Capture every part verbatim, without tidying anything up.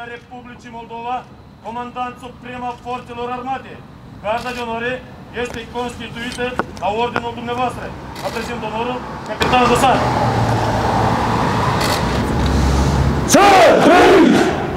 a Republicii Moldova, comandant suprem a Forțelor Armate. Garda de onoare este constituită la ordinul dumneavoastră. Vă prezint onorul, capitan de sat. Să trăiți!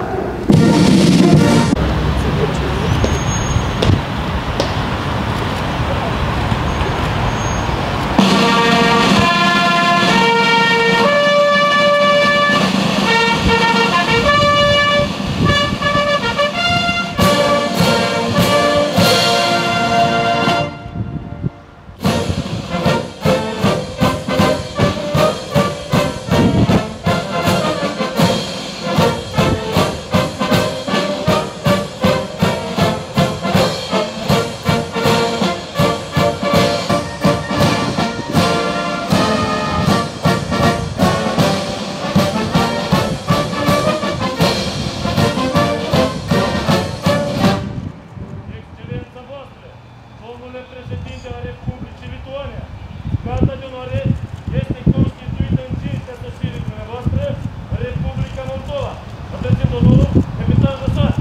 Domnule Președintelui Republicii Lituania, Garda de onoare este constituită în cinstea sosirii dumneavoastră în Republica Moldova. Vă prezint onorul, capitan de sat.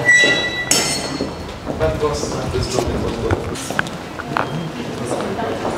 That was